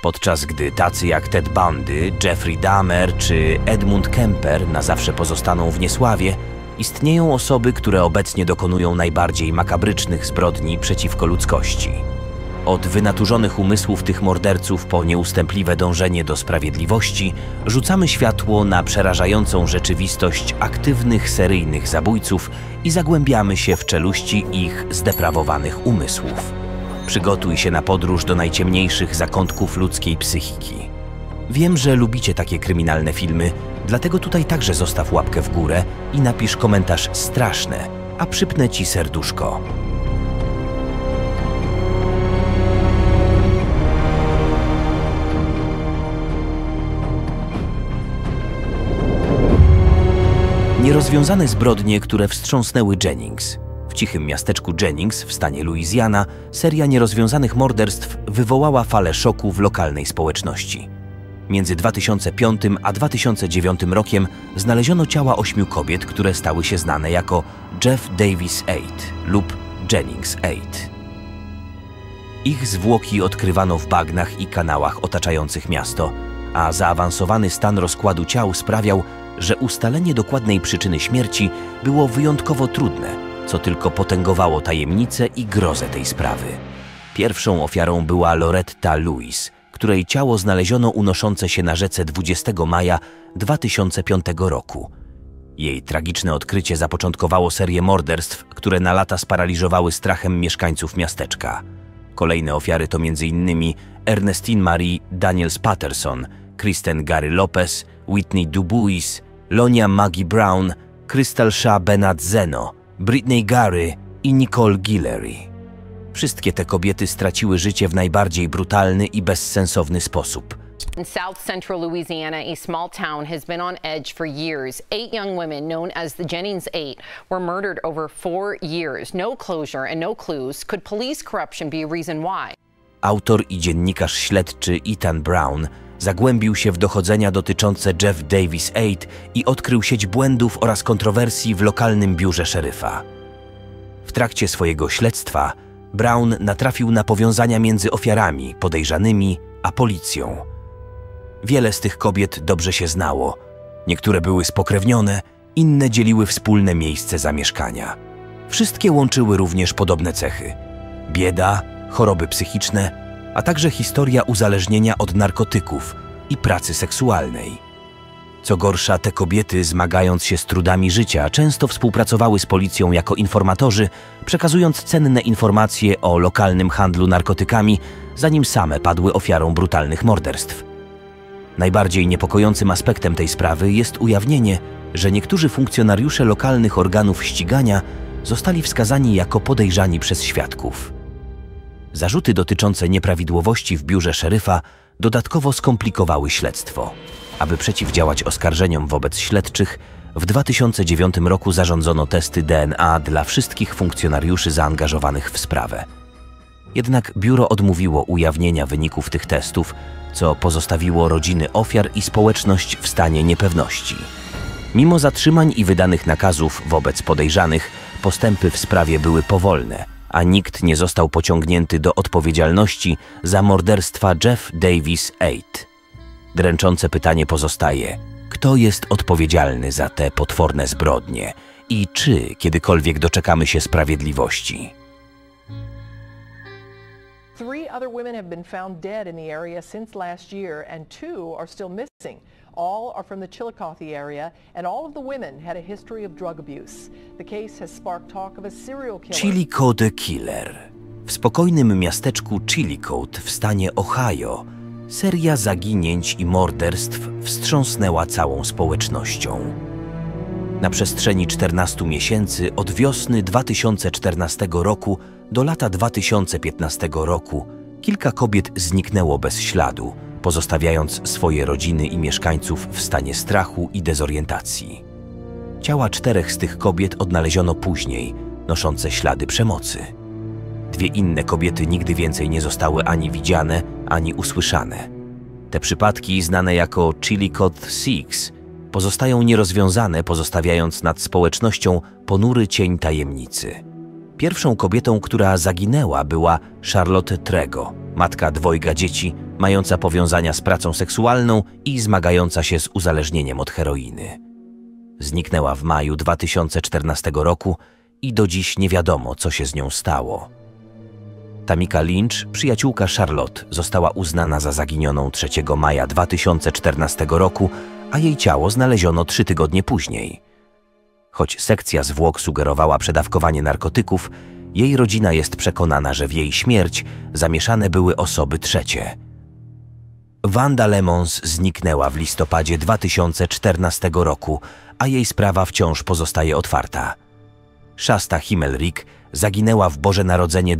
Podczas gdy tacy jak Ted Bundy, Jeffrey Dahmer czy Edmund Kemper na zawsze pozostaną w niesławie, istnieją osoby, które obecnie dokonują najbardziej makabrycznych zbrodni przeciwko ludzkości. Od wynaturzonych umysłów tych morderców po nieustępliwe dążenie do sprawiedliwości rzucamy światło na przerażającą rzeczywistość aktywnych seryjnych zabójców i zagłębiamy się w czeluści ich zdeprawowanych umysłów. Przygotuj się na podróż do najciemniejszych zakątków ludzkiej psychiki. Wiem, że lubicie takie kryminalne filmy, dlatego tutaj także zostaw łapkę w górę i napisz komentarz straszne, a przypnę ci serduszko. Nierozwiązane zbrodnie, które wstrząsnęły Jennings. W cichym miasteczku Jennings w stanie Louisiana seria nierozwiązanych morderstw wywołała falę szoku w lokalnej społeczności. Między 2005 a 2009 rokiem znaleziono ciała 8 kobiet, które stały się znane jako Jeff Davis 8 lub Jennings 8. Ich zwłoki odkrywano w bagnach i kanałach otaczających miasto, a zaawansowany stan rozkładu ciał sprawiał, że ustalenie dokładnej przyczyny śmierci było wyjątkowo trudne, co tylko potęgowało tajemnicę i grozę tej sprawy. Pierwszą ofiarą była Loretta Lewis, której ciało znaleziono unoszące się na rzece 20 maja 2005 roku. Jej tragiczne odkrycie zapoczątkowało serię morderstw, które na lata sparaliżowały strachem mieszkańców miasteczka. Kolejne ofiary to m.in. Ernestine Marie Daniels Patterson, Kristen Gary Lopez, Whitney Dubois, Lonia Maggie Brown, Crystal Shah Bennett Zeno, Brittany Gary i Nicole Guillory. Wszystkie te kobiety straciły życie w najbardziej brutalny i bezsensowny sposób. In South Central Louisiana, a small town has been on edge for years. 8 young women, known as the Jennings 8, were murdered over 4 years. No closure and no clues. Could police corruption be a reason why? Autor i dziennikarz śledczy Ethan Brown zagłębił się w dochodzenia dotyczące Jeff Davis 8 i odkrył sieć błędów oraz kontrowersji w lokalnym biurze szeryfa. W trakcie swojego śledztwa Brown natrafił na powiązania między ofiarami, podejrzanymi, a policją. Wiele z tych kobiet dobrze się znało. Niektóre były spokrewnione, inne dzieliły wspólne miejsce zamieszkania. Wszystkie łączyły również podobne cechy: bieda, choroby psychiczne, a także historia uzależnienia od narkotyków i pracy seksualnej. Co gorsza, te kobiety, zmagając się z trudami życia, często współpracowały z policją jako informatorzy, przekazując cenne informacje o lokalnym handlu narkotykami, zanim same padły ofiarą brutalnych morderstw. Najbardziej niepokojącym aspektem tej sprawy jest ujawnienie, że niektórzy funkcjonariusze lokalnych organów ścigania zostali wskazani jako podejrzani przez świadków. Zarzuty dotyczące nieprawidłowości w biurze szeryfa dodatkowo skomplikowały śledztwo. Aby przeciwdziałać oskarżeniom wobec śledczych, w 2009 roku zarządzono testy DNA dla wszystkich funkcjonariuszy zaangażowanych w sprawę. Jednak biuro odmówiło ujawnienia wyników tych testów, co pozostawiło rodziny ofiar i społeczność w stanie niepewności. Mimo zatrzymań i wydanych nakazów wobec podejrzanych, postępy w sprawie były powolne, a nikt nie został pociągnięty do odpowiedzialności za morderstwa Jeff Davis 8. Dręczące pytanie pozostaje: kto jest odpowiedzialny za te potworne zbrodnie i czy kiedykolwiek doczekamy się sprawiedliwości? 3 other women have been found dead in the area since last year, and 2 are still missing. All are from the Chillicothe area, and all of the women had a history of drug abuse. The case has sparked talk of a serial killer. Chillicothe Killer. W spokojnym miasteczku Chillicothe w stanie Ohio seria zaginięć i morderstw wstrząsnęła całą społecznością. Na przestrzeni 14 miesięcy od wiosny 2014 roku do lata 2015 roku kilka kobiet zniknęło bez śladu, pozostawiając swoje rodziny i mieszkańców w stanie strachu i dezorientacji. Ciała 4 z tych kobiet odnaleziono później, noszące ślady przemocy. 2 inne kobiety nigdy więcej nie zostały ani widziane, ani usłyszane. Te przypadki, znane jako Chillicothe Six, pozostają nierozwiązane, pozostawiając nad społecznością ponury cień tajemnicy. Pierwszą kobietą, która zaginęła, była Charlotte Trego, matka 2 dzieci, mająca powiązania z pracą seksualną i zmagająca się z uzależnieniem od heroiny. Zniknęła w maju 2014 roku i do dziś nie wiadomo, co się z nią stało. Tamika Lynch, przyjaciółka Charlotte, została uznana za zaginioną 3 maja 2014 roku, a jej ciało znaleziono 3 tygodnie później. Choć sekcja zwłok sugerowała przedawkowanie narkotyków, jej rodzina jest przekonana, że w jej śmierć zamieszane były osoby trzecie. Wanda Lemons zniknęła w listopadzie 2014 roku, a jej sprawa wciąż pozostaje otwarta. Shasta Himmelrich zaginęła w Boże Narodzenie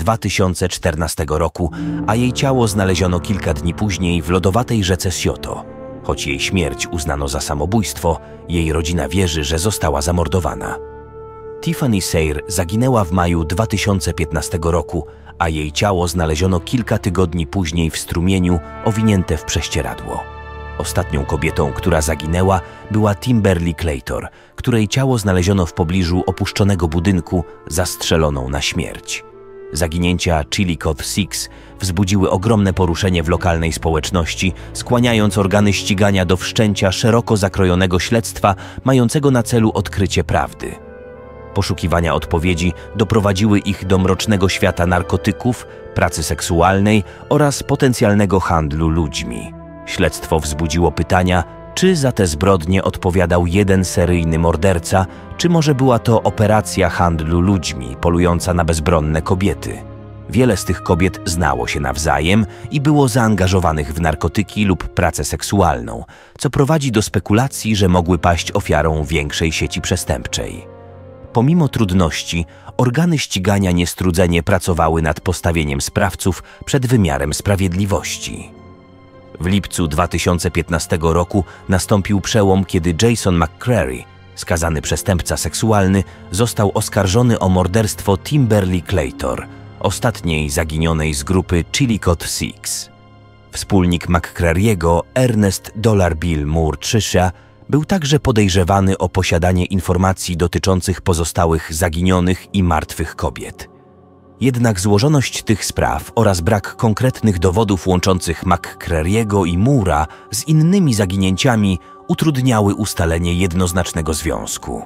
2014 roku, a jej ciało znaleziono kilka dni później w lodowatej rzece Scioto. Choć jej śmierć uznano za samobójstwo, jej rodzina wierzy, że została zamordowana. Tiffany Sayre zaginęła w maju 2015 roku, a jej ciało znaleziono kilka tygodni później w strumieniu owinięte w prześcieradło. Ostatnią kobietą, która zaginęła, była Timberly Claytor, której ciało znaleziono w pobliżu opuszczonego budynku, zastrzeloną na śmierć. Zaginięcia Chillicothe Six wzbudziły ogromne poruszenie w lokalnej społeczności, skłaniając organy ścigania do wszczęcia szeroko zakrojonego śledztwa mającego na celu odkrycie prawdy. Poszukiwania odpowiedzi doprowadziły ich do mrocznego świata narkotyków, pracy seksualnej oraz potencjalnego handlu ludźmi. Śledztwo wzbudziło pytania, czy za te zbrodnie odpowiadał jeden seryjny morderca, czy może była to operacja handlu ludźmi polująca na bezbronne kobiety. Wiele z tych kobiet znało się nawzajem i było zaangażowanych w narkotyki lub pracę seksualną, co prowadzi do spekulacji, że mogły paść ofiarą większej sieci przestępczej. Pomimo trudności, organy ścigania niestrudzenie pracowały nad postawieniem sprawców przed wymiarem sprawiedliwości. W lipcu 2015 roku nastąpił przełom, kiedy Jason McCrary, skazany przestępca seksualny, został oskarżony o morderstwo Timberly Claytor, ostatniej zaginionej z grupy Chillicothe Six. Wspólnik McCrary'ego, Ernest Dollar Bill Moore Trisha, był także podejrzewany o posiadanie informacji dotyczących pozostałych zaginionych i martwych kobiet. Jednak złożoność tych spraw oraz brak konkretnych dowodów łączących McCrary'ego i Moore'a z innymi zaginięciami utrudniały ustalenie jednoznacznego związku.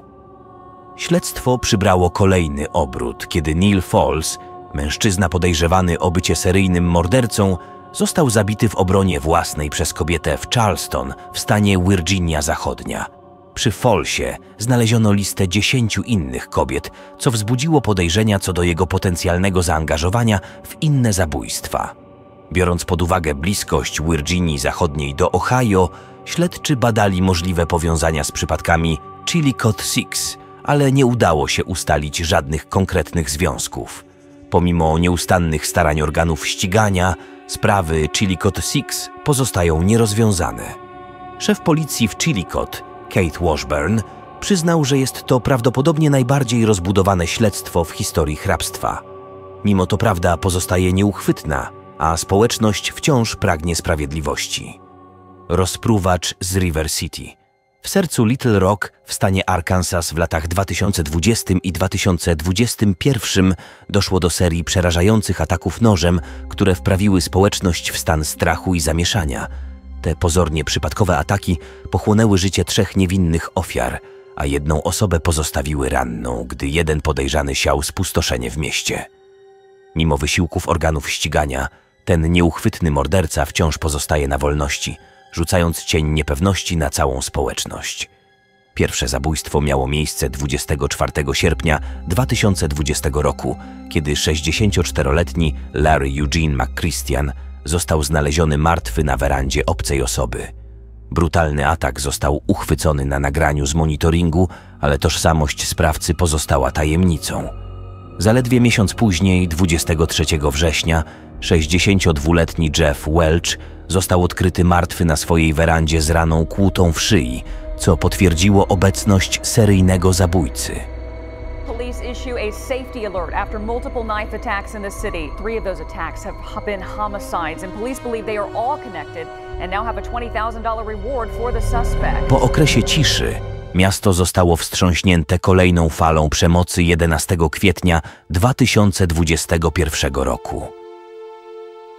Śledztwo przybrało kolejny obrót, kiedy Neil Falls, mężczyzna podejrzewany o bycie seryjnym mordercą, został zabity w obronie własnej przez kobietę w Charleston w stanie Virginia Zachodnia. Przy Fallsie znaleziono listę 10 innych kobiet, co wzbudziło podejrzenia co do jego potencjalnego zaangażowania w inne zabójstwa. Biorąc pod uwagę bliskość Virginii Zachodniej do Ohio, śledczy badali możliwe powiązania z przypadkami Chillicothe Six, ale nie udało się ustalić żadnych konkretnych związków. Pomimo nieustannych starań organów ścigania, sprawy Chillicothe Six pozostają nierozwiązane. Szef policji w Chillicothe, Keith Washburn, przyznał, że jest to prawdopodobnie najbardziej rozbudowane śledztwo w historii hrabstwa. Mimo to prawda pozostaje nieuchwytna, a społeczność wciąż pragnie sprawiedliwości. Rozpruwacz z River City. W sercu Little Rock w stanie Arkansas w latach 2020 i 2021 doszło do serii przerażających ataków nożem, które wprawiły społeczność w stan strachu i zamieszania. Te pozornie przypadkowe ataki pochłonęły życie 3 niewinnych ofiar, a jedną osobę pozostawiły ranną, gdy jeden podejrzany siał spustoszenie w mieście. Mimo wysiłków organów ścigania, ten nieuchwytny morderca wciąż pozostaje na wolności, rzucając cień niepewności na całą społeczność. Pierwsze zabójstwo miało miejsce 24 sierpnia 2020 roku, kiedy 64-letni Larry Eugene McChristian został znaleziony martwy na werandzie obcej osoby. Brutalny atak został uchwycony na nagraniu z monitoringu, ale tożsamość sprawcy pozostała tajemnicą. Zaledwie miesiąc później, 23 września, 62-letni Jeff Welch został odkryty martwy na swojej werandzie z raną kłutą w szyi, co potwierdziło obecność seryjnego zabójcy. Police issue a safety alert after multiple knife attacks in the city. 3 of those attacks have been homicides, and police believe they are all connected and now have a $20,000 reward for the suspect. Po okresie ciszy miasto zostało wstrząśnięte kolejną falą przemocy 11 kwietnia 2021 roku.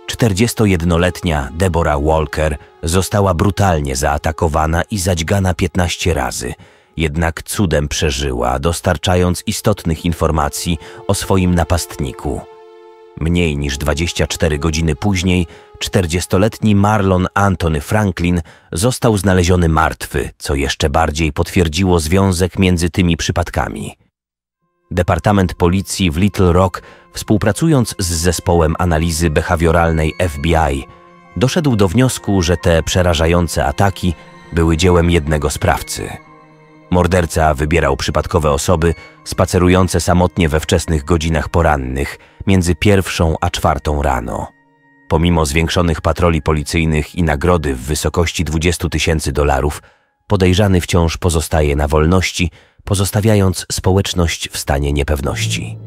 41-letnia Deborah Walker została brutalnie zaatakowana i zadźgana 15 razy, jednak cudem przeżyła, dostarczając istotnych informacji o swoim napastniku. Mniej niż 24 godziny później 40-letni Marlon Anthony Franklin został znaleziony martwy, co jeszcze bardziej potwierdziło związek między tymi przypadkami. Departament Policji w Little Rock, współpracując z zespołem analizy behawioralnej FBI, doszedł do wniosku, że te przerażające ataki były dziełem jednego sprawcy. Morderca wybierał przypadkowe osoby spacerujące samotnie we wczesnych godzinach porannych między 1 a 4 rano. Pomimo zwiększonych patroli policyjnych i nagrody w wysokości $20 000, podejrzany wciąż pozostaje na wolności, pozostawiając społeczność w stanie niepewności.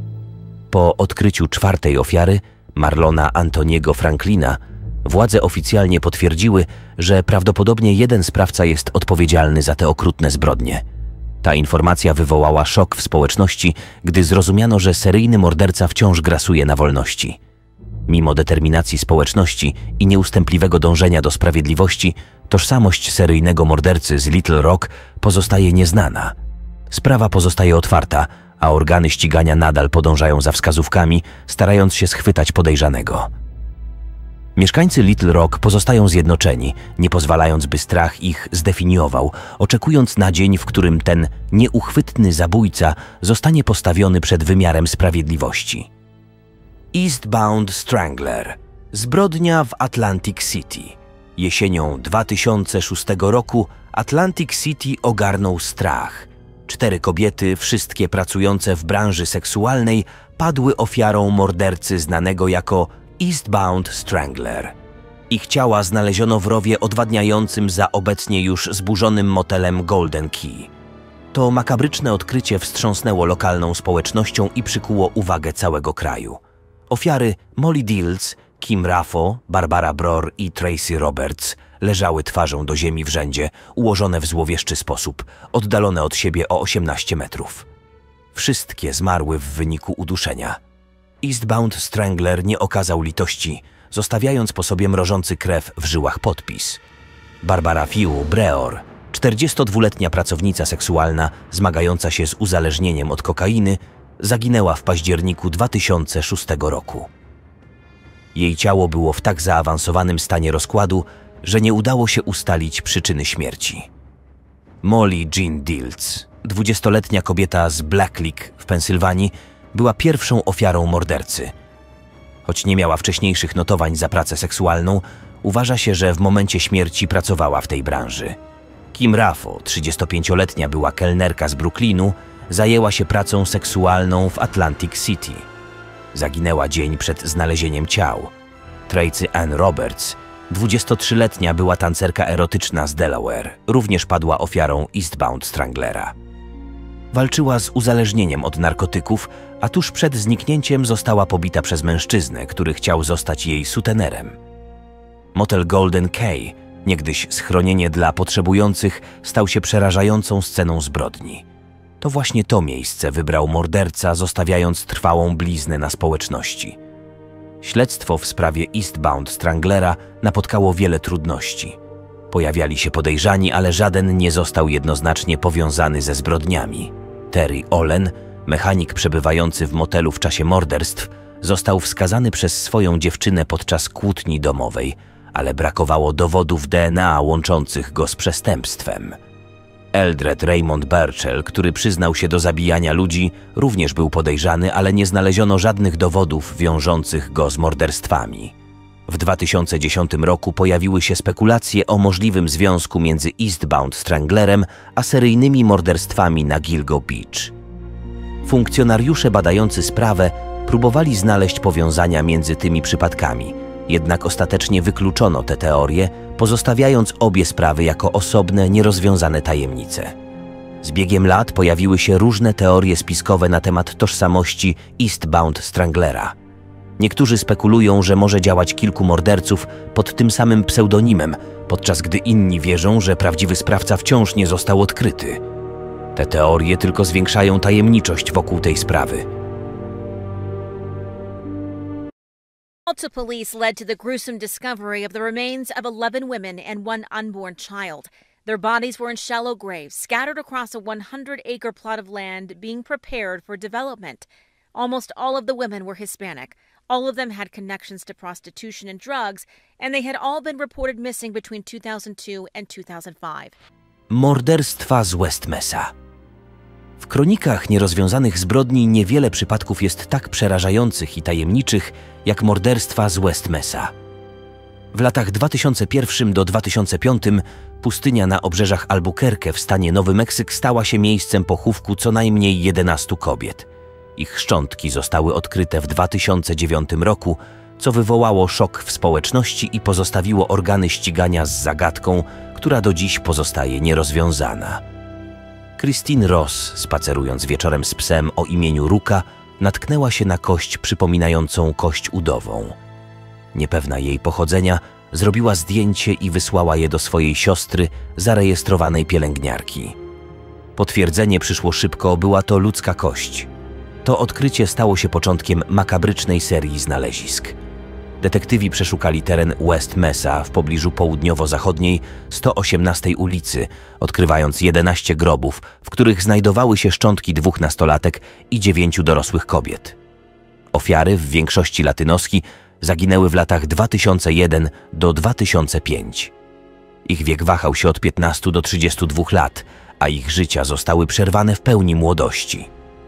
Po odkryciu 4. ofiary, Marlona Antoniego Franklina, władze oficjalnie potwierdziły, że prawdopodobnie jeden sprawca jest odpowiedzialny za te okrutne zbrodnie. Ta informacja wywołała szok w społeczności, gdy zrozumiano, że seryjny morderca wciąż grasuje na wolności. Mimo determinacji społeczności i nieustępliwego dążenia do sprawiedliwości, tożsamość seryjnego mordercy z Little Rock pozostaje nieznana. Sprawa pozostaje otwarta, a organy ścigania nadal podążają za wskazówkami, starając się schwytać podejrzanego. Mieszkańcy Little Rock pozostają zjednoczeni, nie pozwalając, by strach ich zdefiniował, oczekując na dzień, w którym ten nieuchwytny zabójca zostanie postawiony przed wymiarem sprawiedliwości. Eastbound Strangler. Zbrodnia w Atlantic City. Jesienią 2006 roku Atlantic City ogarnął strach. 4 kobiety, wszystkie pracujące w branży seksualnej, padły ofiarą mordercy znanego jako Eastbound Strangler. Ich ciała znaleziono w rowie odwadniającym za obecnie już zburzonym motelem Golden Key. To makabryczne odkrycie wstrząsnęło lokalną społecznością i przykuło uwagę całego kraju. Ofiary Molly Dills, Kim Raffo, Barbara Brohr i Tracy Roberts leżały twarzą do ziemi w rzędzie, ułożone w złowieszczy sposób, oddalone od siebie o 18 metrów. Wszystkie zmarły w wyniku uduszenia. Eastbound Strangler nie okazał litości, zostawiając po sobie mrożący krew w żyłach podpis. Barbara Fiu Breor, 42-letnia pracownica seksualna zmagająca się z uzależnieniem od kokainy, zaginęła w październiku 2006 roku. Jej ciało było w tak zaawansowanym stanie rozkładu, że nie udało się ustalić przyczyny śmierci. Molly Jean Dills, 20-letnia kobieta z Black Lake w Pensylwanii, była pierwszą ofiarą mordercy. Choć nie miała wcześniejszych notowań za pracę seksualną, uważa się, że w momencie śmierci pracowała w tej branży. Kim Raffo, 35-letnia była kelnerka z Brooklynu, zajęła się pracą seksualną w Atlantic City. Zaginęła dzień przed znalezieniem ciał. Tracy Ann Roberts, 23-letnia była tancerka erotyczna z Delaware, również padła ofiarą Eastbound Stranglera. Walczyła z uzależnieniem od narkotyków, a tuż przed zniknięciem została pobita przez mężczyznę, który chciał zostać jej sutenerem. Motel Golden Key, niegdyś schronienie dla potrzebujących, stał się przerażającą sceną zbrodni. To właśnie to miejsce wybrał morderca, zostawiając trwałą bliznę na społeczności. Śledztwo w sprawie Eastbound Stranglera napotkało wiele trudności. Pojawiali się podejrzani, ale żaden nie został jednoznacznie powiązany ze zbrodniami. Terry Ollen, mechanik przebywający w motelu w czasie morderstw, został wskazany przez swoją dziewczynę podczas kłótni domowej, ale brakowało dowodów DNA łączących go z przestępstwem. Eldred Raymond Burchell, który przyznał się do zabijania ludzi, również był podejrzany, ale nie znaleziono żadnych dowodów wiążących go z morderstwami. W 2010 roku pojawiły się spekulacje o możliwym związku między Eastbound Stranglerem a seryjnymi morderstwami na Gilgo Beach. Funkcjonariusze badający sprawę próbowali znaleźć powiązania między tymi przypadkami, jednak ostatecznie wykluczono te teorie, pozostawiając obie sprawy jako osobne, nierozwiązane tajemnice. Z biegiem lat pojawiły się różne teorie spiskowe na temat tożsamości Eastbound Stranglera. Niektórzy spekulują, że może działać kilku morderców pod tym samym pseudonimem, podczas gdy inni wierzą, że prawdziwy sprawca wciąż nie został odkryty. Te teorie tylko zwiększają tajemniczość wokół tej sprawy. call to police led to the gruesome discovery of the remains of 11 women and one unborn child. Their bodies were in shallow graves scattered across a 100-acre plot of land being prepared for development. Almost all of the women were Hispanic. All of them had connections to prostitution and drugs, and they had all been reported missing between 2002 and 2005. Morderstwa z West Mesa. W kronikach nierozwiązanych zbrodni niewiele przypadków jest tak przerażających i tajemniczych jak morderstwa z West Mesa. W latach 2001 do 2005 pustynia na obrzeżach Albuquerque w stanie Nowy Meksyk stała się miejscem pochówku co najmniej 11 kobiet. Ich szczątki zostały odkryte w 2009 roku, co wywołało szok w społeczności i pozostawiło organy ścigania z zagadką, która do dziś pozostaje nierozwiązana. Christine Ross, spacerując wieczorem z psem o imieniu Ruka, natknęła się na kość przypominającą kość udową. Niepewna jej pochodzenia, zrobiła zdjęcie i wysłała je do swojej siostry, zarejestrowanej pielęgniarki. Potwierdzenie przyszło szybko, była to ludzka kość. To odkrycie stało się początkiem makabrycznej serii znalezisk. Detektywi przeszukali teren West Mesa w pobliżu południowo-zachodniej 118 ulicy, odkrywając 11 grobów, w których znajdowały się szczątki 2 nastolatek i 9 dorosłych kobiet. Ofiary, w większości latynoski, zaginęły w latach 2001 do 2005. Ich wiek wahał się od 15 do 32 lat, a ich życia zostały przerwane w pełni młodości.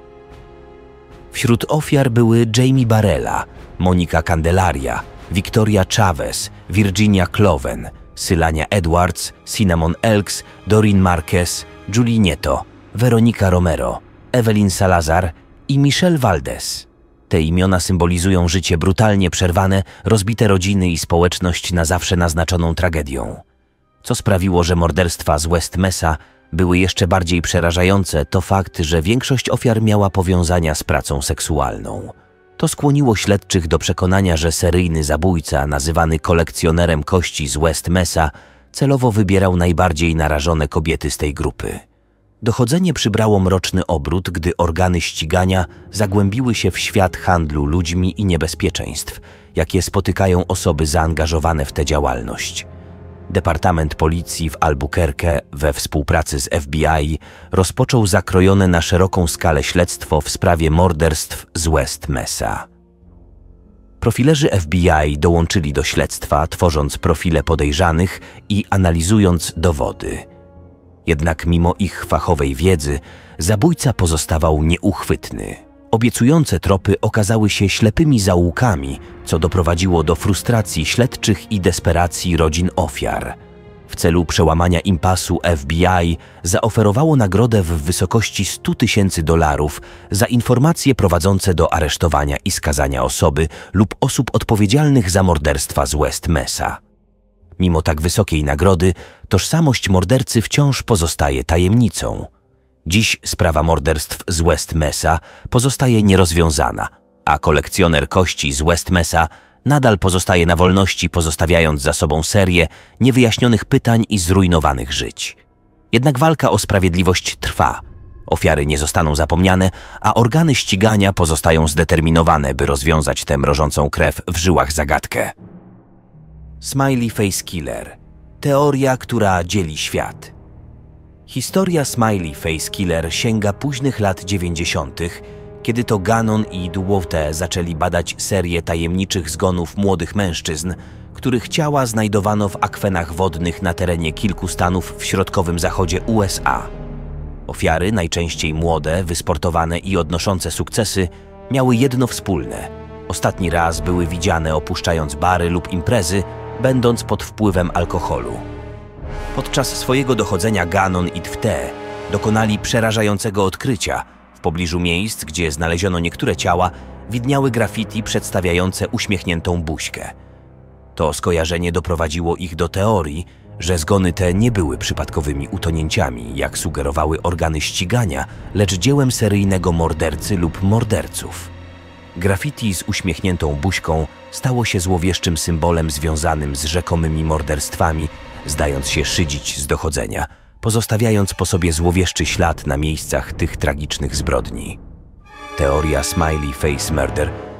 Wśród ofiar były Jamie Barella, Monica Candelaria, Victoria Chavez, Virginia Cloven, Sylania Edwards, Cinnamon Elks, Doreen Marquez, Julie Nieto, Veronica Romero, Evelyn Salazar i Michelle Valdez. Te imiona symbolizują życie brutalnie przerwane, rozbite rodziny i społeczność na zawsze naznaczoną tragedią. Co sprawiło, że morderstwa z West Mesa były jeszcze bardziej przerażające, to fakt, że większość ofiar miała powiązania z pracą seksualną. To skłoniło śledczych do przekonania, że seryjny zabójca, nazywany kolekcjonerem kości z West Mesa, celowo wybierał najbardziej narażone kobiety z tej grupy. Dochodzenie przybrało mroczny obrót, gdy organy ścigania zagłębiły się w świat handlu ludźmi i niebezpieczeństw, jakie spotykają osoby zaangażowane w tę działalność. Departament Policji w Albuquerque we współpracy z FBI rozpoczął zakrojone na szeroką skalę śledztwo w sprawie morderstw z West Mesa. Profilerzy FBI dołączyli do śledztwa, tworząc profile podejrzanych i analizując dowody. Jednak mimo ich fachowej wiedzy, zabójca pozostawał nieuchwytny. Obiecujące tropy okazały się ślepymi zaułkami, co doprowadziło do frustracji śledczych i desperacji rodzin ofiar. W celu przełamania impasu FBI zaoferowało nagrodę w wysokości $100,000 za informacje prowadzące do aresztowania i skazania osoby lub osób odpowiedzialnych za morderstwa z West Mesa. Mimo tak wysokiej nagrody, tożsamość mordercy wciąż pozostaje tajemnicą. Dziś sprawa morderstw z West Mesa pozostaje nierozwiązana, a kolekcjoner kości z West Mesa nadal pozostaje na wolności, pozostawiając za sobą serię niewyjaśnionych pytań i zrujnowanych żyć. Jednak walka o sprawiedliwość trwa. Ofiary nie zostaną zapomniane, a organy ścigania pozostają zdeterminowane, by rozwiązać tę mrożącą krew w żyłach zagadkę. Smiley Face Killer. Teoria, która dzieli świat. Historia Smiley Face Killer sięga późnych lat 90., kiedy to Gannon i Duwowte zaczęli badać serię tajemniczych zgonów młodych mężczyzn, których ciała znajdowano w akwenach wodnych na terenie kilku stanów w środkowym zachodzie USA. Ofiary, najczęściej młode, wysportowane i odnoszące sukcesy, miały jedno wspólne. Ostatni raz były widziane opuszczając bary lub imprezy, będąc pod wpływem alkoholu. Podczas swojego dochodzenia Gannon i Duwowte dokonali przerażającego odkrycia. W pobliżu miejsc, gdzie znaleziono niektóre ciała, widniały graffiti przedstawiające uśmiechniętą buźkę. To skojarzenie doprowadziło ich do teorii, że zgony te nie były przypadkowymi utonięciami, jak sugerowały organy ścigania, lecz dziełem seryjnego mordercy lub morderców. Graffiti z uśmiechniętą buźką stało się złowieszczym symbolem związanym z rzekomymi morderstwami, zdając się szydzić z dochodzenia, pozostawiając po sobie złowieszczy ślad na miejscach tych tragicznych zbrodni. Teoria Smiley Face Murder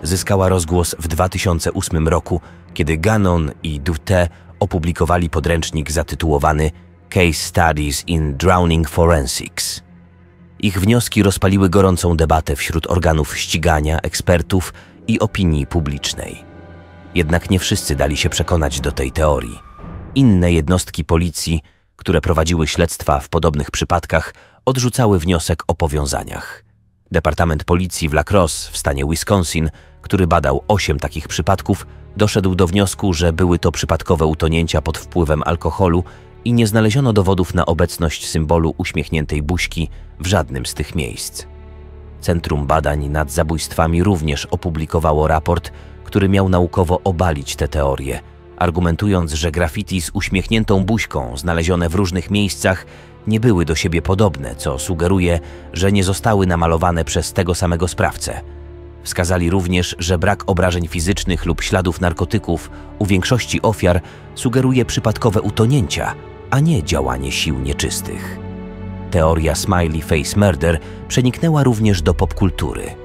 zyskała rozgłos w 2008 roku, kiedy Gannon i Dufte opublikowali podręcznik zatytułowany Case Studies in Drowning Forensics. Ich wnioski rozpaliły gorącą debatę wśród organów ścigania, ekspertów i opinii publicznej. Jednak nie wszyscy dali się przekonać do tej teorii. Inne jednostki policji, które prowadziły śledztwa w podobnych przypadkach, odrzucały wniosek o powiązaniach. Departament Policji w La Crosse w stanie Wisconsin, który badał 8 takich przypadków, doszedł do wniosku, że były to przypadkowe utonięcia pod wpływem alkoholu i nie znaleziono dowodów na obecność symbolu uśmiechniętej buźki w żadnym z tych miejsc. Centrum Badań nad Zabójstwami również opublikowało raport, który miał naukowo obalić tę teorię, argumentując, że graffiti z uśmiechniętą buźką znalezione w różnych miejscach nie były do siebie podobne, co sugeruje, że nie zostały namalowane przez tego samego sprawcę. Wskazali również, że brak obrażeń fizycznych lub śladów narkotyków u większości ofiar sugeruje przypadkowe utonięcia, a nie działanie sił nieczystych. Teoria Smiley Face Murder przeniknęła również do popkultury.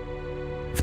W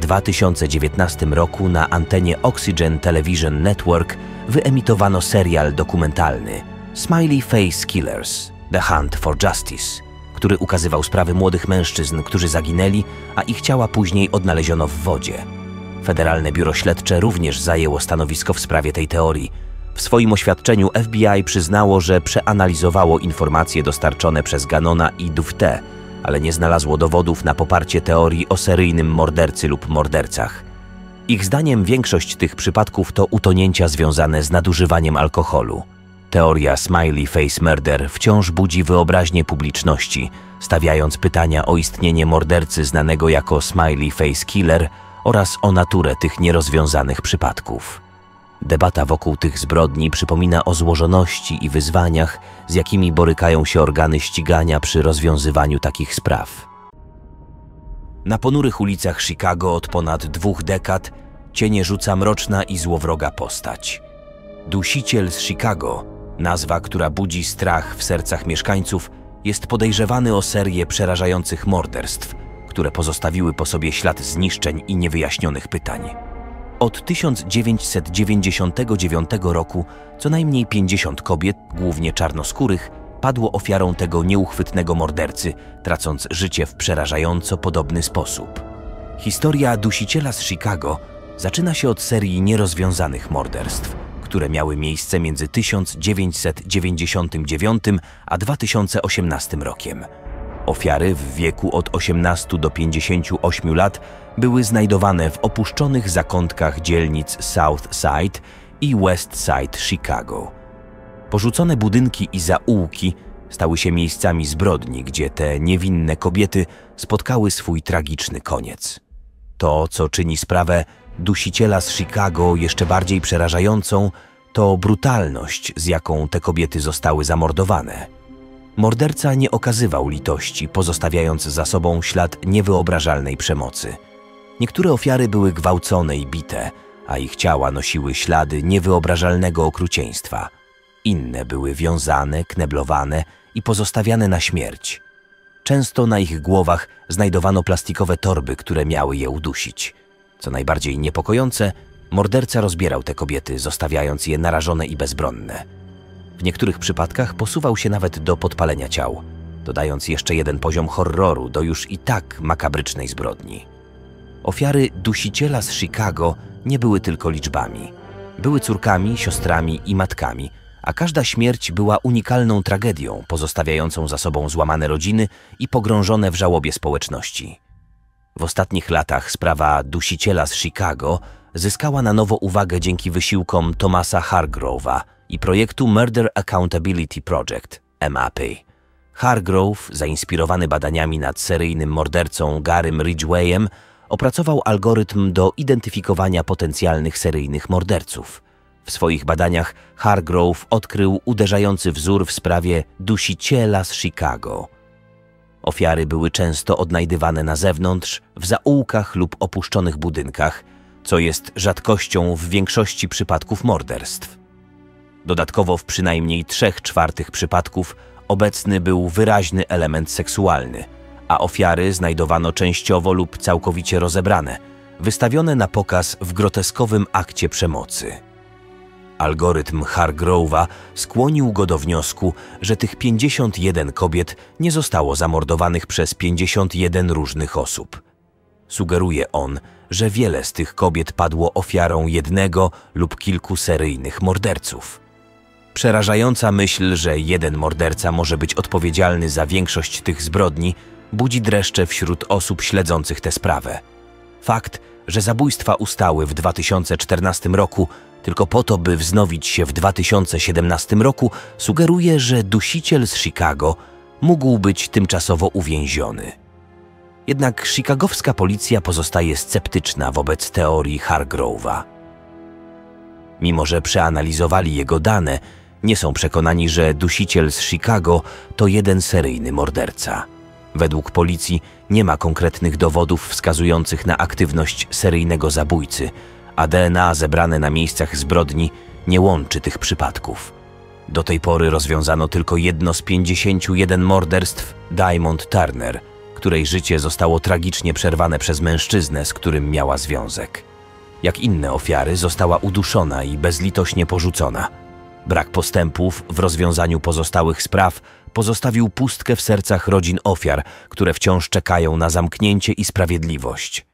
2019 roku na antenie Oxygen Television Network wyemitowano serial dokumentalny Smiley Face Killers – The Hunt for Justice, który ukazywał sprawy młodych mężczyzn, którzy zaginęli, a ich ciała później odnaleziono w wodzie. Federalne Biuro Śledcze również zajęło stanowisko w sprawie tej teorii. W swoim oświadczeniu FBI przyznało, że przeanalizowało informacje dostarczone przez Gannona i Dufte, ale nie znalazło dowodów na poparcie teorii o seryjnym mordercy lub mordercach. Ich zdaniem większość tych przypadków to utonięcia związane z nadużywaniem alkoholu. Teoria Smiley Face Murder wciąż budzi wyobraźnię publiczności, stawiając pytania o istnienie mordercy znanego jako Smiley Face Killer oraz o naturę tych nierozwiązanych przypadków. Debata wokół tych zbrodni przypomina o złożoności i wyzwaniach, z jakimi borykają się organy ścigania przy rozwiązywaniu takich spraw. Na ponurych ulicach Chicago od ponad 2 dekad cienie rzuca mroczna i złowroga postać. Dusiciel z Chicago, nazwa, która budzi strach w sercach mieszkańców, jest podejrzewany o serię przerażających morderstw, które pozostawiły po sobie ślad zniszczeń i niewyjaśnionych pytań. Od 1999 roku co najmniej 50 kobiet, głównie czarnoskórych, padło ofiarą tego nieuchwytnego mordercy, tracąc życie w przerażająco podobny sposób. Historia dusiciela z Chicago zaczyna się od serii nierozwiązanych morderstw, które miały miejsce między 1999 a 2018 rokiem. Ofiary w wieku od 18 do 58 lat były znajdowane w opuszczonych zakątkach dzielnic South Side i West Side Chicago. Porzucone budynki i zaułki stały się miejscami zbrodni, gdzie te niewinne kobiety spotkały swój tragiczny koniec. To, co czyni sprawę dusiciela z Chicago jeszcze bardziej przerażającą, to brutalność, z jaką te kobiety zostały zamordowane. Morderca nie okazywał litości, pozostawiając za sobą ślad niewyobrażalnej przemocy. Niektóre ofiary były gwałcone i bite, a ich ciała nosiły ślady niewyobrażalnego okrucieństwa. Inne były wiązane, kneblowane i pozostawiane na śmierć. Często na ich głowach znajdowano plastikowe torby, które miały je udusić. Co najbardziej niepokojące, morderca rozbierał te kobiety, zostawiając je narażone i bezbronne. W niektórych przypadkach posuwał się nawet do podpalenia ciał, dodając jeszcze jeden poziom horroru do już i tak makabrycznej zbrodni. Ofiary dusiciela z Chicago nie były tylko liczbami. Były córkami, siostrami i matkami, a każda śmierć była unikalną tragedią, pozostawiającą za sobą złamane rodziny i pogrążone w żałobie społeczności. W ostatnich latach sprawa dusiciela z Chicago zyskała na nowo uwagę dzięki wysiłkom Thomasa Hargrove'a i projektu Murder Accountability Project, MAP. Hargrove, zainspirowany badaniami nad seryjnym mordercą Garym Ridgwayem, opracował algorytm do identyfikowania potencjalnych seryjnych morderców. W swoich badaniach Hargrove odkrył uderzający wzór w sprawie dusiciela z Chicago. Ofiary były często odnajdywane na zewnątrz, w zaułkach lub opuszczonych budynkach, co jest rzadkością w większości przypadków morderstw. Dodatkowo w przynajmniej 3/4 przypadków obecny był wyraźny element seksualny, a ofiary znajdowano częściowo lub całkowicie rozebrane, wystawione na pokaz w groteskowym akcie przemocy. Algorytm Hargrove'a skłonił go do wniosku, że tych 51 kobiet nie zostało zamordowanych przez 51 różnych osób. Sugeruje on, że wiele z tych kobiet padło ofiarą jednego lub kilku seryjnych morderców. Przerażająca myśl, że jeden morderca może być odpowiedzialny za większość tych zbrodni, budzi dreszcze wśród osób śledzących tę sprawę. Fakt, że zabójstwa ustały w 2014 roku tylko po to, by wznowić się w 2017 roku, sugeruje, że dusiciel z Chicago mógł być tymczasowo uwięziony. Jednak chicagowska policja pozostaje sceptyczna wobec teorii Hargrove'a. Mimo że przeanalizowali jego dane, nie są przekonani, że dusiciel z Chicago to jeden seryjny morderca. Według policji nie ma konkretnych dowodów wskazujących na aktywność seryjnego zabójcy, a DNA zebrane na miejscach zbrodni nie łączy tych przypadków. Do tej pory rozwiązano tylko jedno z 51 morderstw Diamond Turner, której życie zostało tragicznie przerwane przez mężczyznę, z którym miała związek. Jak inne ofiary, została uduszona i bezlitośnie porzucona. Brak postępów w rozwiązaniu pozostałych spraw pozostawił pustkę w sercach rodzin ofiar, które wciąż czekają na zamknięcie i sprawiedliwość.